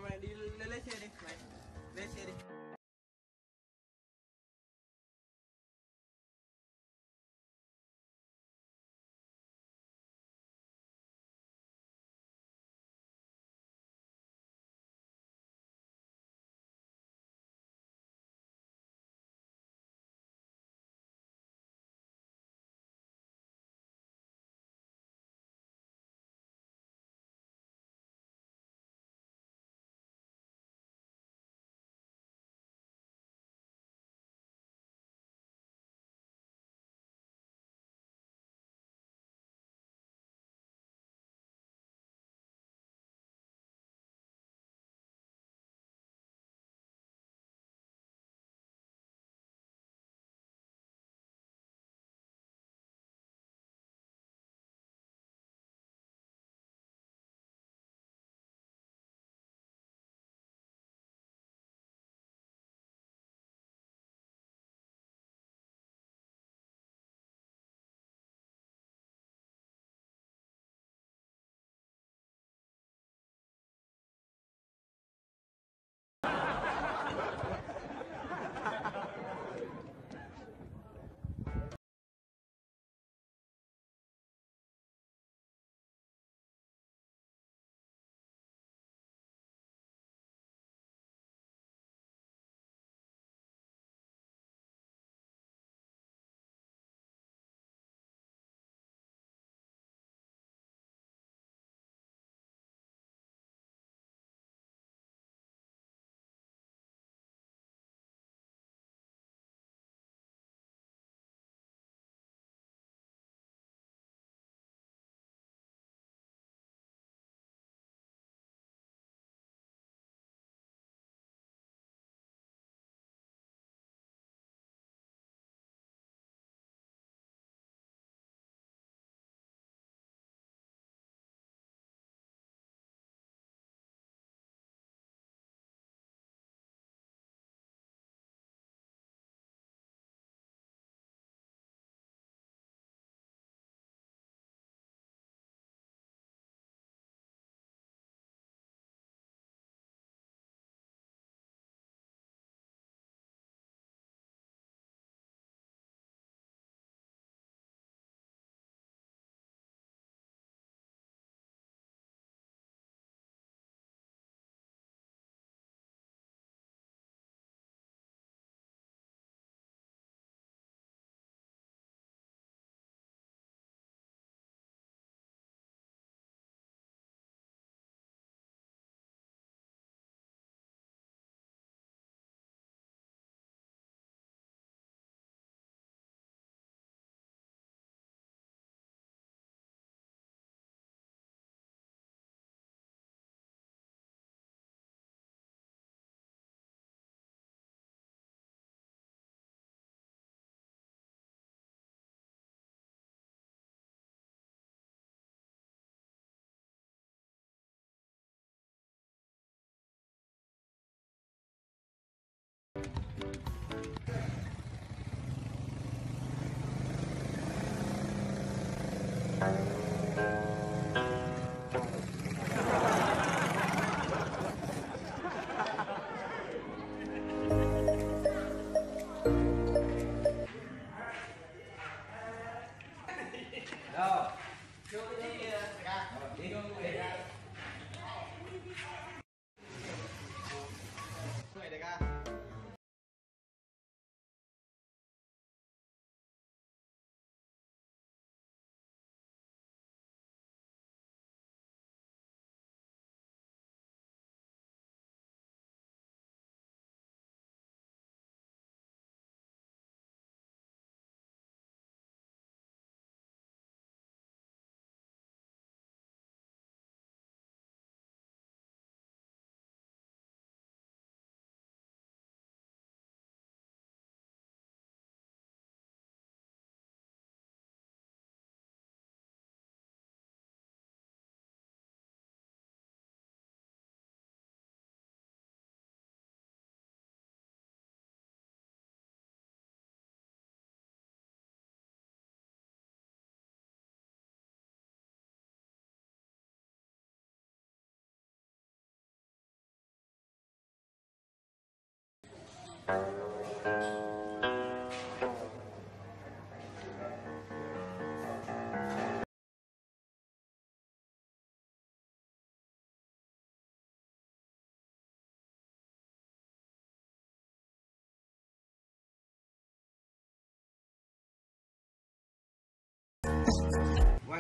mày đi lấy xe đi mày, lấy xe đi.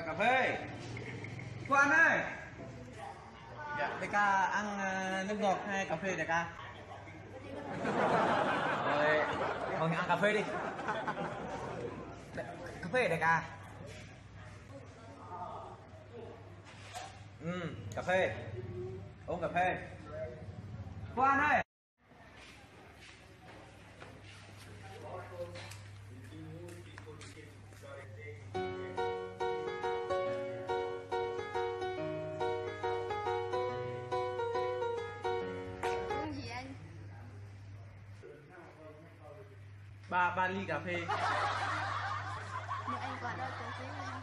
Mời cà phê. Quan ơi. Dạ. Đại ca ăn nước ngọt hay cà phê đại ca? Rồi, mời ăn cà phê đi. Cà phê đại ca. Cà phê. Uống cà phê. Quan ơi. Uống gì anh? Ba ly cà phê. Mời anh qua đó chờ xíu nha.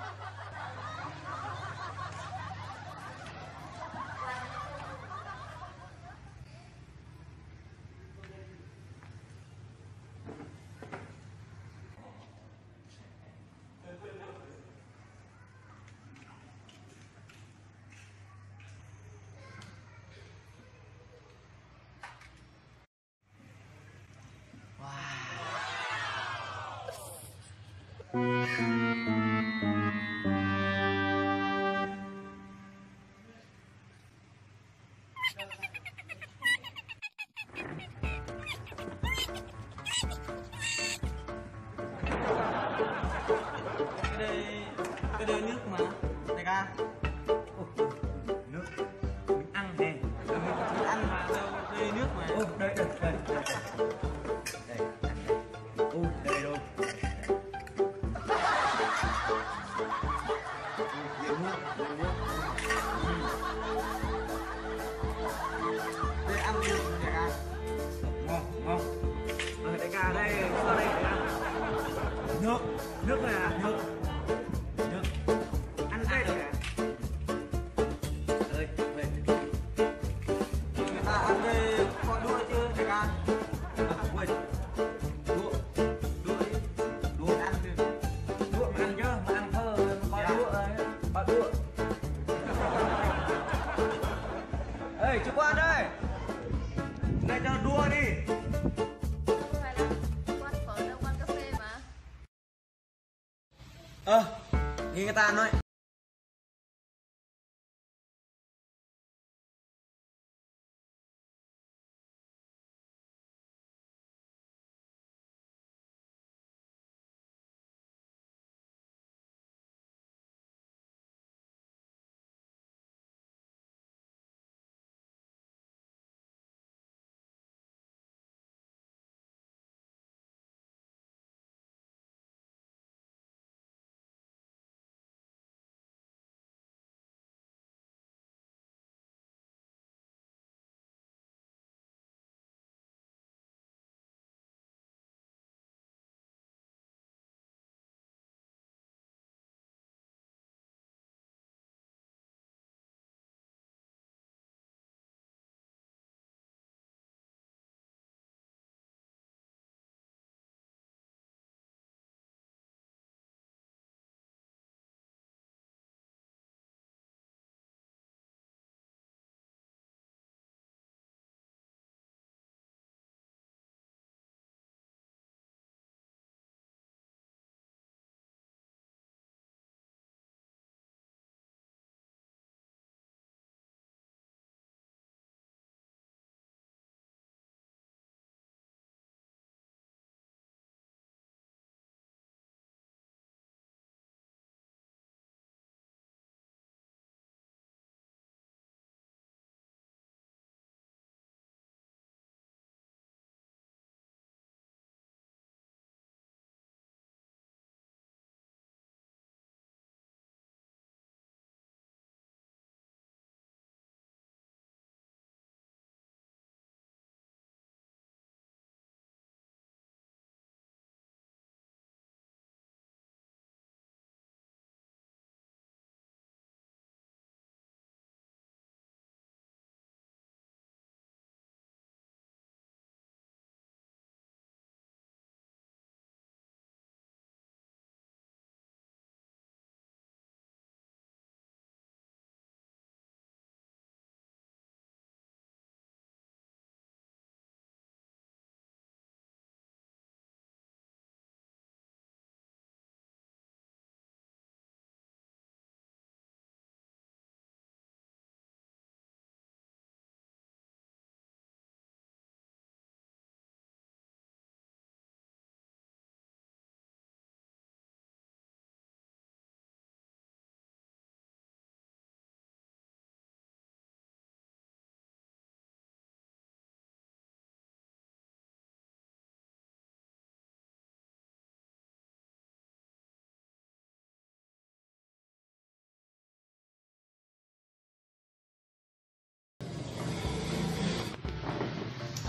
Cái đây nước mà đại ca. Nước mình ăn nè, mình ăn mà đâu đây nước mà. Đây đây đây đây đây đâu đây ăn đi đại ca. Ngon ngon. Đại ca đây qua đây đại ca. Nước nước này à? Nước ăn đây rồi à? Ơi về người ta ăn đây có đũa chứ đại ca. Quên đũa đũa ăn đi. Đũa mà ăn chứ mà ăn thơ có đũa ấy, có đũa. Ê chú Quan ơi, đây cho đũa đi. Không phải là quán phở đâu, quán cà phê mà. Nghe người ta nói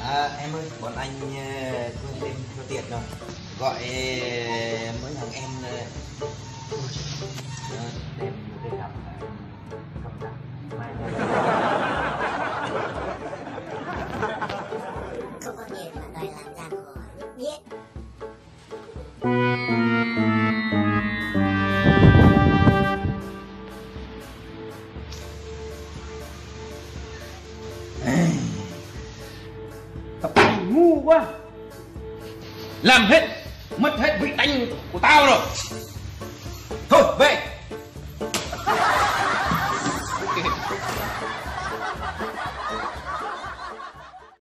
Em ơi, bọn anh quên đem theo tiền rồi. Gọi mấy thằng em đem một cái cặp cầm đặt mai không có tiền mà đòi làm gian khổ biết. Tập anh ngu quá, làm hết mất hết vị tánh của tao rồi. thôi về.